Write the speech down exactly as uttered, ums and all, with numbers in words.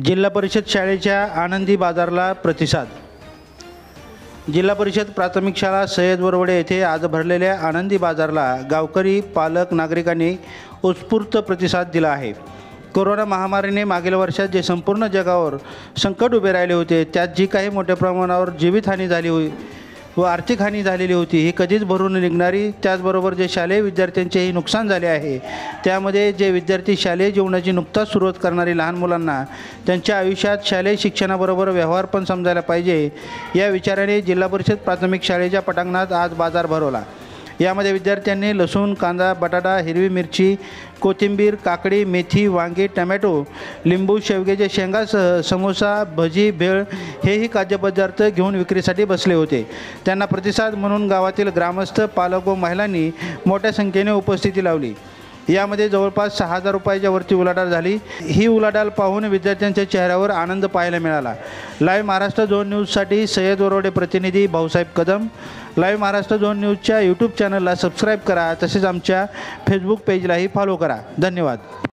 जिल्हा परिषद शाळेच्या आनंदी बाजारला प्रतिसाद। जिल्हा परिषद प्राथमिक शाळा सय्यद वरवडे येथे आज भरलेल्या आनंदी बाजारला गावकरी, पालक, नागरिकांनी उत्स्फूर्त प्रतिसाद दिला आहे। कोरोना महामारीने मागील वर्षात जे संपूर्ण जगावर संकट उभे राहिले होते, त्यात जी काही मोठ्या प्रमाणावर जीवितहानी झाली होती व आर्थिक हानी झालेली होती, ही कधीच भरून निघणारी, त्याचबरोबर जे शालेय विद्यार्थ्यांचेही नुकसान झाले आहे, त्यामध्ये जे विद्यार्थी शालेय जीवनाची नुकताच सुरुवात करणारी लहान मुलांना त्यांच्या आयुष्यात शालेय शिक्षणाबरोबर व्यवहार पण समजायला पाहिजे, या विचाराने जिल्हा परिषद प्राथमिक शाळेच्या पटांगणात आज बाजार भरवला। यामध्ये विद्यार्थ्यांनी लसूण, कांदा, बटाटा, हिरवी मिरची, कोथिंबीर, काकडी, मेथी, वांगी, टमॅटो, लिंबू, शेवग्याच्या शेंगासह समोसा, भजी, भेळ हेही खाद्यपदार्थ घेऊन विक्रीसाठी बसले होते। त्यांना प्रतिसाद म्हणून गावातील ग्रामस्थ, पालक व महिलांनी मोठ्या संख्येने उपस्थिती लावली। यामध्ये जवळपास सहा हजार रुपयाच्या वरती उलाढाल झाली। ही उलाढाल पाहून विद्यार्थ्यांच्या चेहऱ्यावर आनंद पाहायला मिळाला। लाईव्ह महाराष्ट्र झोन न्यूजसाठी सय्यद वरवडे प्रतिनिधी भाऊसाहेब कदम। लाईव्ह महाराष्ट्र झोन न्यूजच्या यूट्यूब चॅनलला सबस्क्राईब करा, तसेच आमच्या फेसबुक पेजलाही फॉलो करा। धन्यवाद।